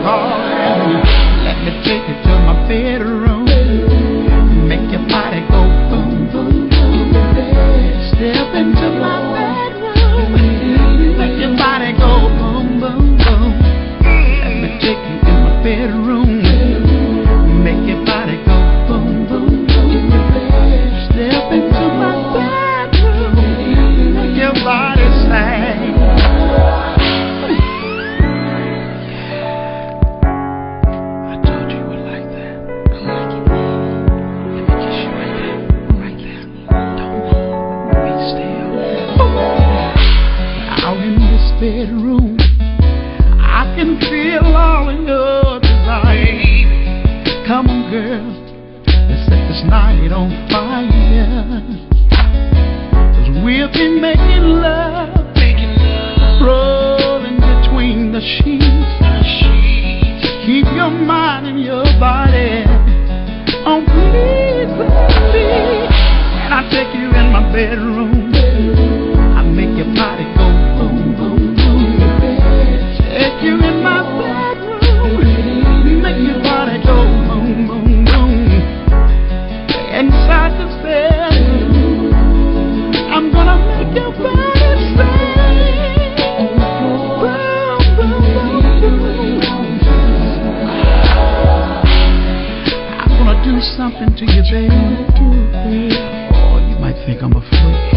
darling. Let me take you to my bedroom. Make your body go boom, boom, boom. Step into my bedroom. Make your body go boom, boom, boom. Let me take you in my bedroom. Make your body go boom, boom, boom. Step into my bedroom. Make your body sing. Bedroom, I can feel all of your desire. Come on, girl, let's set this night on fire. 'Cause we've been making love, rolling between the sheets. Keep your mind and your body on please, baby. And I take you in my bedroom. I make your body go boom, boom, boom. Take you in my bedroom. Make your body go boom, boom, boom. Inside this bedroom, I'm gonna make your body sing. Boom, boom, boom, boom. I'm gonna do something to you, baby. Oh, you might think I'm a freak.